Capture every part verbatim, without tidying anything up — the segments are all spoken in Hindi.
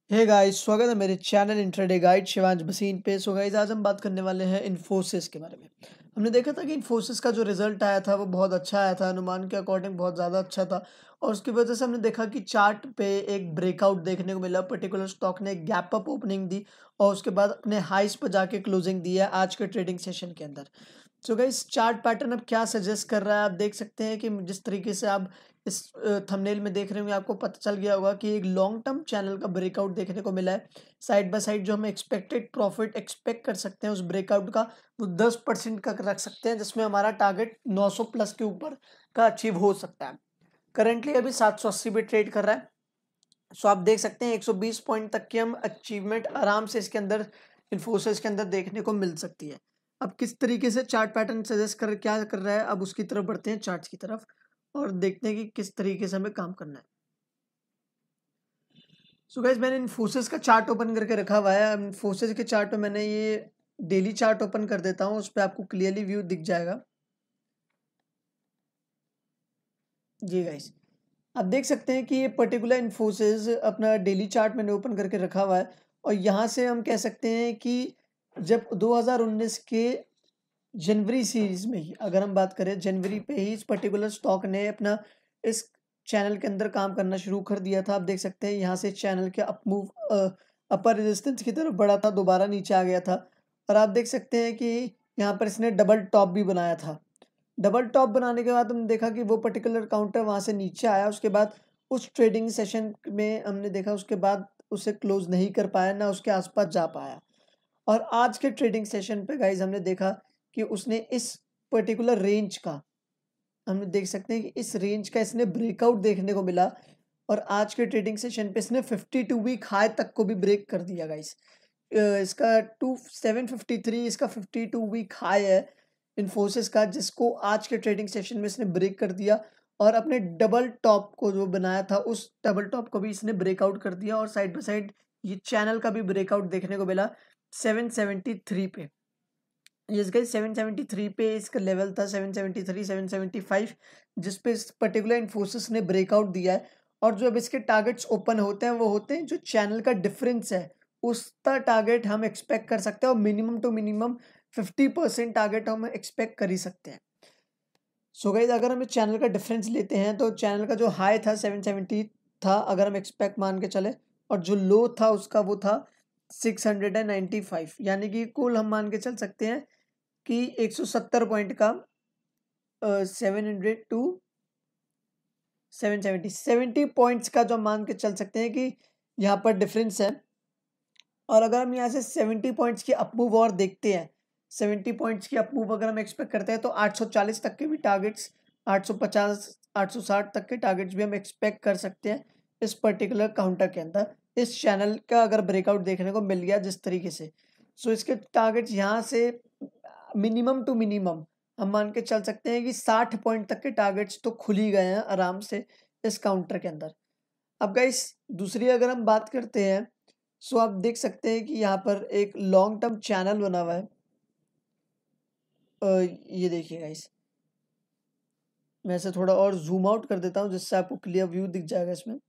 हे गाइस, स्वागत है मेरे चैनल इंट्राडे गाइड शिवांश बसीन पे। सो गाइस, आज हम बात करने वाले हैं इन्फोसिस के बारे में। हमने देखा था कि इन्फोसिस का जो रिजल्ट आया था वो बहुत अच्छा आया था, अनुमान के अकॉर्डिंग बहुत ज़्यादा अच्छा था। और उसकी वजह से हमने देखा कि चार्ट पे एक ब्रेकआउट देखने को मिला। पर्टिकुलर स्टॉक ने एक गैप अप ओपनिंग दी और उसके बाद अपने हाइस पर जाके क्लोजिंग दी है आज के ट्रेडिंग सेशन के अंदर। सो गाइस, चार्ट पैटर्न अब क्या सजेस्ट कर रहा है, आप देख सकते हैं कि जिस तरीके से आप इस थंबनेल में देख रहे होंगे, आपको पता चल गया होगा कि एक लॉन्ग टर्म चैनल का ब्रेकआउट देखने को मिला है। साइड बाय साइड जो हम एक्सपेक्टेड प्रॉफिट एक्सपेक्ट कर सकते हैं उस ब्रेकआउट का, वो दस परसेंट का रख सकते हैं, जिसमें हमारा टारगेट नौ सौ प्लस के ऊपर का अचीव हो सकता है। करंटली अभी सात सौ अस्सी पे ट्रेड कर रहा है। सो आप देख सकते हैं एक सौ बीस पॉइंट तक की हम अचीवमेंट आराम से इसके अंदर इन्फोसिस के अंदर देखने को मिल सकती है। अब किस तरीके से चार्ट पैटर्न सजेस्ट कर क्या कर रहा है, अब उसकी तरफ बढ़ते हैं, चार्ट्स की तरफ, और देखते हैं कि किस तरीके से हमें काम करना है। सो गाइस, मैंने इन्फोसिस का चार्ट ओपन करके रखा हुआ है। इन्फोसिस के चार्ट पे मैंने ये डेली चार्ट ओपन कर देता हूँ, उस पर आपको क्लियरली व्यू दिख जाएगा। जी गाइस, आप देख सकते हैं कि ये पर्टिकुलर इन्फोसिस अपना डेली चार्ट मैंने ओपन करके रखा हुआ है। और यहाँ से हम कह सकते हैं कि जब दो हज़ार उन्नीस के जनवरी सीरीज में ही अगर हम बात करें, जनवरी पे ही इस पर्टिकुलर स्टॉक ने अपना इस चैनल के अंदर काम करना शुरू कर दिया था। आप देख सकते हैं यहाँ से चैनल के अप मूव अपर रेजिस्टेंस की तरफ बढ़ा था, दोबारा नीचे आ गया था। और आप देख सकते हैं कि यहाँ पर इसने डबल टॉप भी बनाया था। डबल टॉप बनाने के बाद हमने देखा कि वो पर्टिकुलर काउंटर वहाँ से नीचे आया। उसके बाद उस ट्रेडिंग सेशन में हमने देखा उसके बाद उसे क्लोज नहीं कर पाया, ना उसके आसपास जा पाया। और आज के ट्रेडिंग सेशन पे गाइज हमने देखा कि उसने इस पर्टिकुलर रेंज का, हम देख सकते हैं कि इस रेंज का इसने ब्रेकआउट देखने को मिला। और आज के ट्रेडिंग सेशन पे इसने फिफ्टी टू वीक हाई तक को भी ब्रेक कर दिया गाइस। इसका टू सेवन फिफ्टी थ्री इसका फिफ्टी टू वीक हाई है इन्फोसिस का, जिसको आज के ट्रेडिंग सेशन में इसने ब्रेक कर दिया। और अपने डबल टॉप को जो बनाया था उस डबल टॉप को भी इसने ब्रेकआउट कर दिया। और साइड बाय साइड ये चैनल का भी ब्रेकआउट देखने को मिला सेवन सेवेंटी थ्री पे। Yes guys, seven seventy three पे इसका लेवल था, seven seventy three seven seventy five, जिस पे इस पर्टिकुलर इन्फोसिस ने ब्रेकआउट दिया है। और जो अब इसके टारगेट्स ओपन होते हैं वो होते हैं जो चैनल का डिफरेंस है उसका टारगेट हम एक्सपेक्ट कर सकते हैं। और minimum two minimum fifty percent target हम एक्सपेक्ट कर ही सकते हैं। सो गाइस, अगर हम इस चैनल का डिफरेंस लेते हैं तो चैनल का जो हाई था सेवन सेवेंटी था, अगर हम एक्सपेक्ट मान के चले, और जो लो था उसका वो था सिक्स नाइन्टी फाइव, यानी कि कुल हम मान के चल सकते हैं कि एक सौ सत्तर पॉइंट का seven hundred two seven seventy seventy points का जो मान के चल सकते हैं कि यहाँ पर डिफरेंस है। और अगर हम यहाँ से सेवेंटी पॉइंट्स की अपमूव और देखते हैं, सेवेंटी पॉइंट्स की अपमूव अगर हम एक्सपेक्ट करते हैं तो आठ सौ चालीस तक के भी टारगेट्स, आठ सौ पचास आठ सौ साठ तक के टारगेट्स भी हम एक्सपेक्ट कर सकते हैं इस पर्टिकुलर काउंटर के अंदर, इस चैनल का अगर ब्रेकआउट देखने को मिल गया जिस तरीके से। सो इसके टारगेट्स यहाँ से मिनिमम टू मिनिमम हम मान के चल सकते हैं कि साठ पॉइंट तक के टारगेट्स तो खुल ही गए हैं आराम से इस काउंटर के अंदर। अब गाइस, दूसरी अगर हम बात करते हैं, सो आप देख सकते हैं कि यहाँ पर एक लॉन्ग टर्म चैनल बना हुआ है। अ, ये देखिए गाइस, मैं इसे थोड़ा और जूम आउट कर देता हूँ जिससे आपको क्लियर व्यू दिख जाएगा इसमें।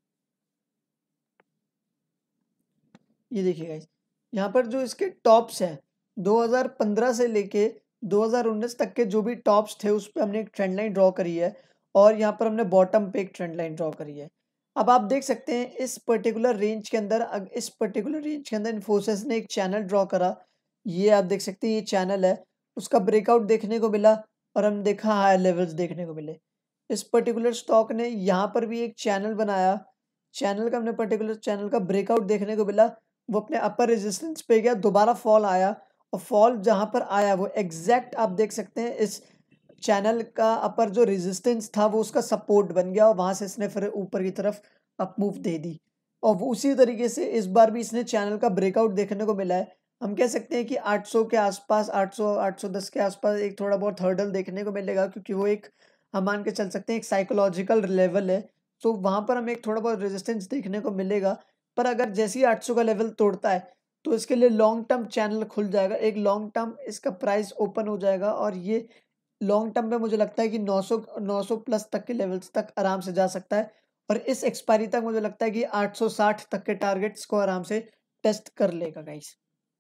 ये देखिए गाइस, यहाँ पर जो इसके टॉप्स हैं दो हज़ार पंद्रह से लेके दो हज़ार उन्नीस तक के जो भी टॉप्स थे उस पर हमने एक ट्रेंड लाइन ड्रॉ करी है। और यहाँ पर हमने बॉटम पे एक ट्रेंड लाइन ड्रॉ करी है। अब आप देख सकते हैं इस पर्टिकुलर रेंज के अंदर, अग- इस पर्टिकुलर रेंज के अंदर इन्फोसिस ने एक चैनल ड्रॉ करा। ये आप देख सकते हैं, ये चैनल है, उसका ब्रेकआउट देखने को मिला और हम देखा हाई लेवल्स देखने को मिले। इस पर्टिकुलर स्टॉक ने यहाँ पर भी एक चैनल बनाया, चैनल का हमने पर्टिकुलर चैनल का ब्रेकआउट देखने को मिला। वो अपने अपर रेजिस्टेंस पे गया, दोबारा फॉल आया, और फॉल जहां पर आया वो एग्जैक्ट आप देख सकते हैं इस चैनल का अपर जो रेजिस्टेंस था वो उसका सपोर्ट बन गया, और वहां से इसने फिर ऊपर की तरफ अप मूव दे दी। और वो उसी तरीके से इस बार भी इसने चैनल का ब्रेकआउट देखने को मिला है। हम कह सकते हैं कि आठ सौ के आसपास, आठ सौ आठ सौ दस के आसपास एक थोड़ा बहुत हर्डल देखने को मिलेगा, क्योंकि वो एक, हम मान के चल सकते हैं, एक साइकोलॉजिकल लेवल है। तो वहां पर हमें एक थोड़ा बहुत रेजिस्टेंस देखने को मिलेगा। पर अगर जैसे ही आठ सौ का लेवल तोड़ता है तो इसके लिए लॉन्ग टर्म चैनल खुल जाएगा, एक लॉन्ग टर्म इसका प्राइस ओपन हो जाएगा। और ये लॉन्ग टर्म में मुझे लगता है कि नौ सौ नौ सौ प्लस तक के लेवल्स तक आराम से जा सकता है। और इस एक्सपायरी तक मुझे लगता है कि आठ सौ साठ तक के टारगेट्स को आराम से टेस्ट कर लेगा गाइस।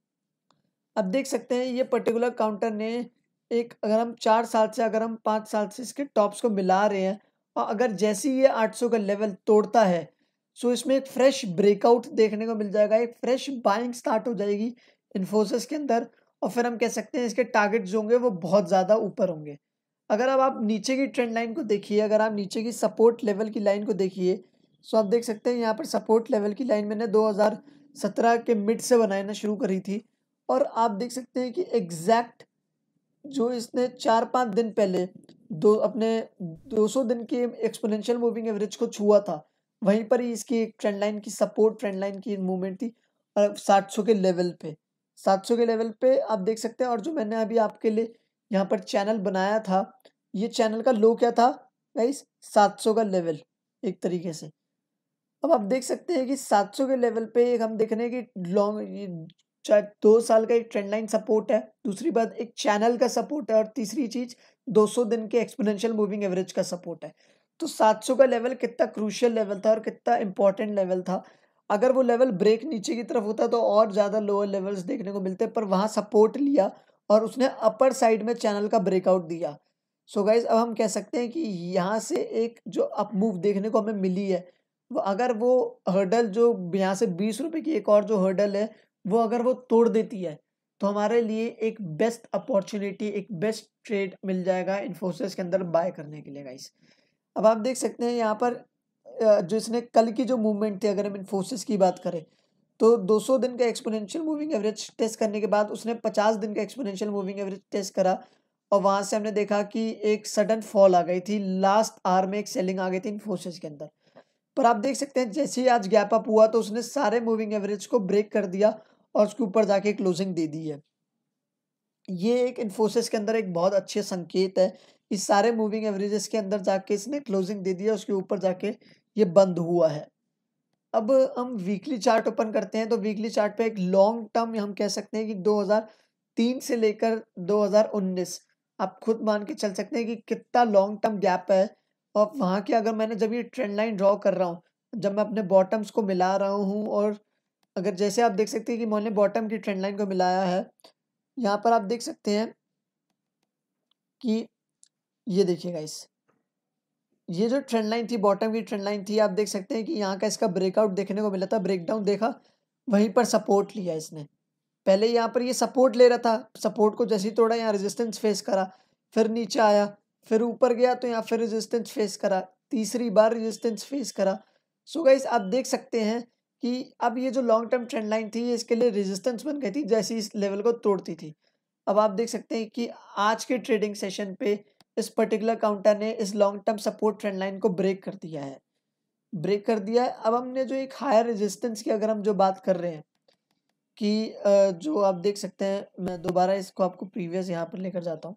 अब देख सकते हैं ये पर्टिकुलर काउंटर ने एक, अगर हम चार साल से अगर हम पाँच साल से इसके टॉप्स को मिला रहे हैं और अगर जैसे ही ये आठ सौ का लेवल तोड़ता है, सो इसमें एक फ्रेश ब्रेकआउट देखने को मिल जाएगा, एक फ्रेश बाइंग स्टार्ट हो जाएगी इन्फोसिस के अंदर, और फिर हम कह सकते हैं इसके टारगेट जो होंगे वो बहुत ज़्यादा ऊपर होंगे। अगर अब आप नीचे की ट्रेंड लाइन को देखिए, अगर आप नीचे की सपोर्ट लेवल की लाइन को देखिए, सो आप देख सकते हैं यहाँ पर सपोर्ट लेवल की लाइन मैंने दो हज़ार सत्रह के मिड से बनाना शुरू करी थी, और आप देख सकते हैं कि एग्जैक्ट जो इसने चार पाँच दिन पहले दो अपने दो सौ दिन के एक्सपोनेंशियल मूविंग एवरेज को छुआ था, वहीं पर ही इसकी एक ट्रेंड लाइन की सपोर्ट ट्रेंड लाइन की मूवमेंट थी और सात सौ के लेवल पे सात सौ के लेवल पे आप देख सकते हैं। और जो मैंने अभी आपके लिए यहाँ पर चैनल बनाया था, ये चैनल का लो क्या था गाइस, सात सौ का लेवल एक तरीके से। अब आप देख सकते हैं कि सात सौ के लेवल पे एक हम देख रहे हैं कि लॉन्ग चाहे दो साल का एक ट्रेंड लाइन सपोर्ट है, दूसरी बात एक चैनल का सपोर्ट है, और तीसरी चीज दो सौ दिन के एक्सपोनेंशियल मूविंग एवरेज का सपोर्ट है। तो सात सौ का लेवल कितना क्रूशियल लेवल था और कितना इंपॉर्टेंट लेवल था। अगर वो लेवल ब्रेक नीचे की तरफ होता तो और ज्यादा लोअर लेवल्स देखने को मिलते, पर वहां सपोर्ट लिया और उसने अपर साइड में चैनल का ब्रेकआउट दिया। सो गाइज अब हम कह सकते हैं कि यहाँ से एक जो अप मूव देखने को हमें मिली है, वो अगर वो हर्डल जो यहाँ से बीस रुपए की एक और जो हर्डल है वो अगर वो तोड़ देती है, तो हमारे लिए एक बेस्ट अपॉर्चुनिटी, एक बेस्ट ट्रेड मिल जाएगा इन्फोसिस के अंदर बाय करने के लिए गाइस। अब आप देख सकते हैं यहाँ पर जो इसने कल की जो मूवमेंट थी, अगर हम इन्फोसिस की बात करें तो दो सौ दिन का एक्सपोनेंशियल मूविंग एवरेज टेस्ट करने के बाद उसने पचास दिन का एक्सपोनेंशियल मूविंग एवरेज टेस्ट करा, और वहां से हमने देखा कि एक सडन फॉल आ गई थी, लास्ट आवर में एक सेलिंग आ गई थी इन्फोसिस के अंदर। पर आप देख सकते हैं जैसे ही आज गैप अप हुआ तो उसने सारे मूविंग एवरेज को ब्रेक कर दिया और उसके ऊपर जाके क्लोजिंग दे दी है। ये एक इन्फोसिस के अंदर एक बहुत अच्छे संकेत है, इस सारे मूविंग एवरेजेस के अंदर जाके इसने क्लोजिंग दे दिया, उसके ऊपर जाके ये बंद हुआ है। अब हम वीकली चार्ट ओपन करते हैं तो वीकली चार्ट पे एक लॉन्ग टर्म हम कह सकते हैं कि दो हज़ार तीन से लेकर दो हज़ार उन्नीस आप खुद मान के चल सकते हैं कि कितना लॉन्ग टर्म गैप है। और वहाँ के अगर मैंने जब ये ट्रेंड लाइन ड्रॉ कर रहा हूँ, जब मैं अपने बॉटम्स को मिला रहा हूँ, और अगर जैसे आप देख सकते हैं कि मैंने बॉटम की ट्रेंड लाइन को मिलाया है, यहाँ पर आप देख सकते हैं कि ये देखिए गाइस, ये जो ट्रेंड लाइन थी, बॉटम की ट्रेंड लाइन थी, आप देख सकते हैं कि यहाँ का इसका ब्रेकआउट देखने को मिला था, ब्रेकडाउन देखा, वहीं पर सपोर्ट लिया इसने। पहले यहाँ पर ये सपोर्ट ले रहा था, सपोर्ट को जैसे ही तोड़ा यहाँ रेजिस्टेंस फेस करा, फिर नीचे आया, फिर ऊपर गया तो यहाँ फिर रेजिस्टेंस फेस करा, तीसरी बार रेजिस्टेंस फेस करा। सो गाइस आप देख सकते हैं कि अब ये जो लॉन्ग टर्म ट्रेंड लाइन थी इसके लिए रेजिस्टेंस बन गई थी जैसे इस लेवल को तोड़ती थी। अब आप देख सकते हैं कि आज के ट्रेडिंग सेशन पे इस पर्टिकुलर काउंटर ने इस long term support trend line को ब्रेक कर दिया है ब्रेक कर दिया है। अब हमने जो एक हायर रेजिस्टेंस की अगर हम जो बात कर रहे हैं कि जो आप देख सकते हैं, मैं दोबारा इसको आपको प्रीवियस यहाँ पर लेकर जाता हूँ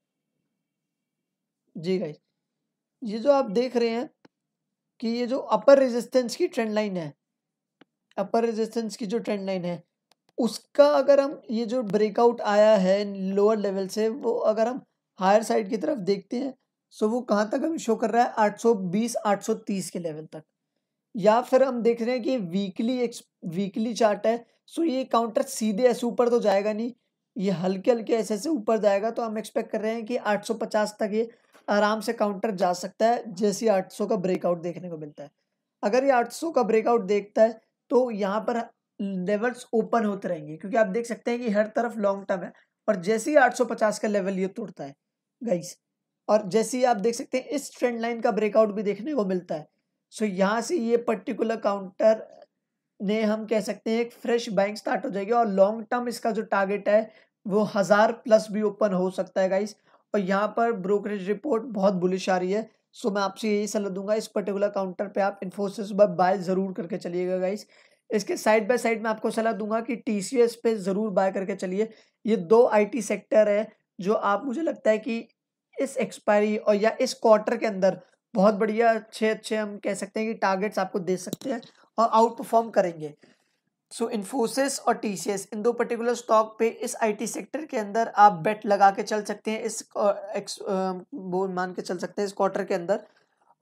जी गाइस। ये जो आप देख रहे हैं कि ये जो अपर रेजिस्टेंस की ट्रेंड लाइन है, अपर रेजिस्टेंस की जो ट्रेंड लाइन है उसका अगर हम ये जो ब्रेकआउट आया है लोअर लेवल से, वो अगर हम हायर साइड की तरफ देखते हैं सो वो कहाँ तक हमें शो कर रहा है, आठ सौ बीस आठ सौ तीस के लेवल तक। या फिर हम देख रहे हैं कि वीकली एक वीकली चार्ट है, सो ये काउंटर सीधे ऐसे ऊपर तो जाएगा नहीं, ये हल्के हल्के ऐसे ऐसे ऊपर जाएगा, तो हम एक्सपेक्ट कर रहे हैं कि आठ सौ पचास तक ये आराम से काउंटर जा सकता है जैसे आठ सौ का ब्रेकआउट देखने को मिलता है। अगर ये आठ सौ का ब्रेकआउट देखता है तो यहाँ पर लेवल्स ओपन होते रहेंगे, क्योंकि आप देख सकते हैं कि हर तरफ लॉन्ग टर्म है, और जैसे ही आठ सौ पचास का लेवल ये तोड़ता है गाइस, और जैसे ही आप देख सकते हैं इस ट्रेंड लाइन का ब्रेकआउट भी देखने को मिलता है, सो यहाँ से ये पर्टिकुलर काउंटर ने हम कह सकते हैं एक फ्रेश बाइंग स्टार्ट हो जाएगी, और लॉन्ग टर्म इसका जो टारगेट है वो हजार प्लस भी ओपन हो सकता है गाइस। और यहाँ पर ब्रोकरेज रिपोर्ट बहुत बुलिश आ रही है, सो मैं आपसे यही सलाह दूंगा इस पर्टिकुलर काउंटर पे आप इन्फोसिस बाय जरूर करके चलिएगा गाइस। इसके साइड बाय साइड में आपको सलाह दूंगा कि टीसीएस पे जरूर बाय करके चलिए। ये दो आईटी सेक्टर है जो आप, मुझे लगता है कि इस एक्सपायरी और या इस क्वार्टर के अंदर बहुत बढ़िया अच्छे अच्छे हम कह सकते हैं कि टारगेट्स आपको दे सकते हैं और आउट परफॉर्म करेंगे। सो इन्फोसिस और टीसीएस इन दो पर्टिकुलर स्टॉक पे इस आईटी सेक्टर के अंदर आप बेट लगा के चल सकते हैं, इस एक्स वो मान के चल सकते हैं इस क्वार्टर के अंदर।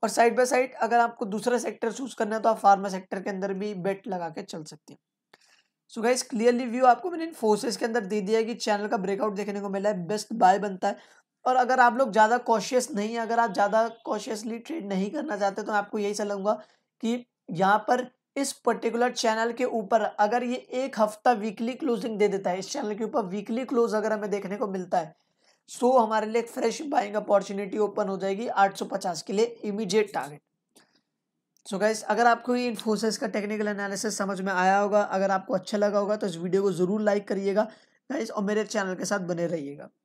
और साइड बाय साइड अगर आपको दूसरा सेक्टर चूज करना है तो आप फार्मा सेक्टर के अंदर भी बेट लगा के चल सकते हैं। सो गाइस क्लियरली व्यू आपको मैंने इन्फोसिस के अंदर दे दिया है कि चैनल का ब्रेकआउट देखने को मिला है, बेस्ट बाय बनता है। और अगर आप लोग ज़्यादा कॉशियस नहीं है, अगर आप ज़्यादा कॉशियसली ट्रेड नहीं करना चाहते तो आपको यही सलाह दूंगा कि यहाँ पर इस पर्टिकुलर चैनल के ऊपर अगर ये एक हफ्ता वीकली क्लोजिंग दे देता है, इस चैनल के ऊपर वीकली क्लोज अगर हमें देखने को मिलता है, सो हमारे लिए एक फ्रेश बाइंग अपॉर्चुनिटी ओपन हो जाएगी आठ सौ पचास के लिए इमीडिएट टारगेट। सो गाइस अगर आपको ये इन्फोसिस का टेक्निकल एनालिसिस समझ में आया होगा, अगर आपको अच्छा लगा होगा तो इस वीडियो को जरूर लाइक करिएगा गाइस और मेरे चैनल के साथ बने रहिएगा।